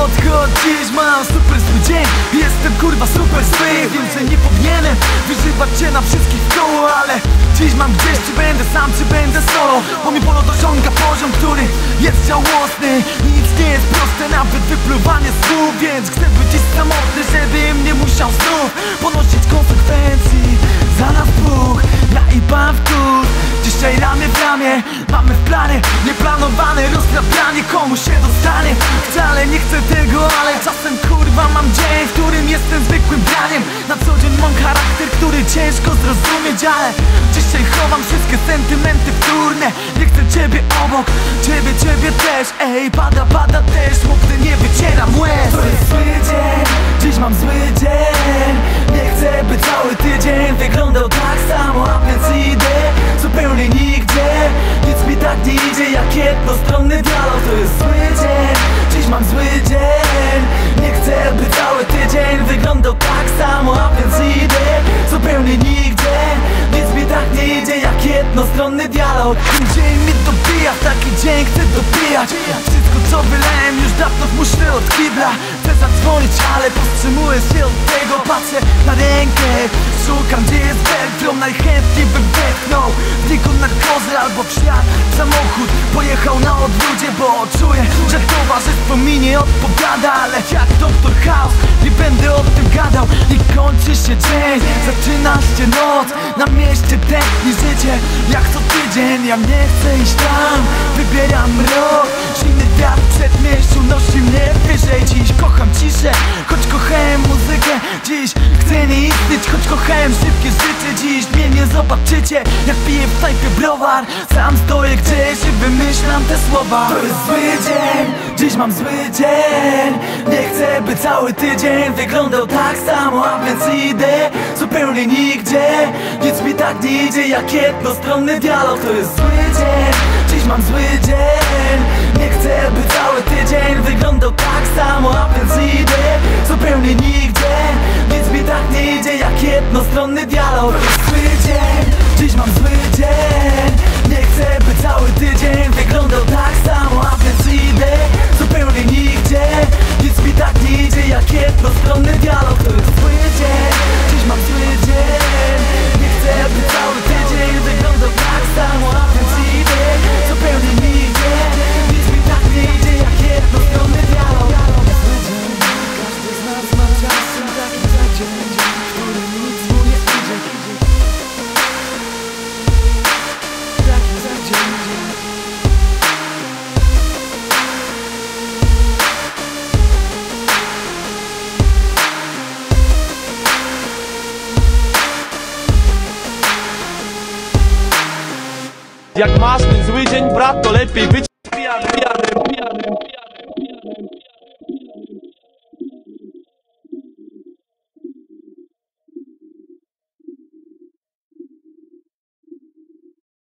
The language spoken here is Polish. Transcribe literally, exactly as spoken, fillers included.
odchodź, dziś mam super zły dzień. Jestem kurwa super zły. Wiem, że nie powinienem wyżywać cię na wszystkich w koło, ale dziś mam gdzieś, czy będę sam, czy będę solo. Bo mi polo dosiąga poziom, który jest żałosny. Nic nie jest proste, nawet wypluwanie słów. Więc chcę być dziś samotny, żebym nie musiał znów ponosić konsekwencji za nas dwóch. Ja i pan wtór, dzisiaj ramię w ramię. Mamy w planie nieplanowane rozkrapianie, komuś się dostanie. Wcale nie chcę tego, ale czasem kurwa mam dzień, w którym jestem zwykłym braniem. Na co dzień mam charakter, który ciężko zrozumieć, ale dzisiaj chowam wszystkie sentymenty wtórne. Nie chcę ciebie obok, ciebie, ciebie też. Ej, pada, pada deszcz, bo gdy nie wycieram łez. To jest zły dzień, dziś mam zły dzień. Nie chcę, by cały tydzień wyglądał tak samo, a więc idę zupełnie nigdzie. Nic mi tak nie idzie jak jednostronny dialog. To jest zły dzień, dziś mam zły dzień. Nie chcę, by cały tydzień wyglądał tak samo, a więc idę zupełnie nigdzie. Nic mi tak nie idzie jak jednostronny dialog. Ten dzień mnie dobija, w taki dzień chcę dobijać. Wszystko co wylałem już dawno w muszlę od kibla. Chcę zadzwonić, ale powstrzymuję się od tego. Patrzę na rękę, szukam gdzie jest Beltrom. Najchętniej bym wepchnął w niego narkozę albo w świat samochód pojechał na odludzie, bo czuję, że towarzystwo mi nie odpowiada. Ale jak doktor House nie będę o tym gadał. I kończy się dzień, zaczyna się noc. Na mieście tętni życie jak co tydzień. Ja nie chcę iść tam, wybieram rok. Zimny wiatr w przedmieściu nosi mnie wyżej. Dziś kocham ciszę, choć kochałem muzykę. Dziś chcę nie istnieć, choć kochałem szybkie życie. Dziś mnie nie zobaczycie, jak piję w knajpie browar. Sam stoję gdzieś i wymyślam te słowa. To jest zły dzień, dziś mam zły dzień. Nie chcę, by cały tydzień wyglądał tak samo, a więc idę zupełnie nigdzie. Nic mi tak nie idzie jak jednostronny dialog. To jest zły dzień, dziś mam zły dzień. Nie chcę, by cały tydzień wyglądał tak samo, a więc idę zupełnie nigdzie. Nic mi tak nie idzie jak jednostronny dialog. To jest zły dzień, dziś mam zły dzień. Nie chcę, by cały tydzień wyglądał tak samo, a więc idę zupełnie nigdzie. Nic mi tak nie idzie jak jednostronny dialog. To jest zły dzień, dziś mam zły dzień. Nie chcę, by cały tydzień wyglądał tak samo, a więc idę zupełnie nigdzie. Nic mi tak nie idzie jak jednostronny dialog. Zły dzień, każdy z nas ma czasem taki za dzień, w którym nic mu nie idzie. Taki za dzień. Jak masz ten zły dzień, brat, to lepiej być pijanym, pijanym, pijanym, pijanym.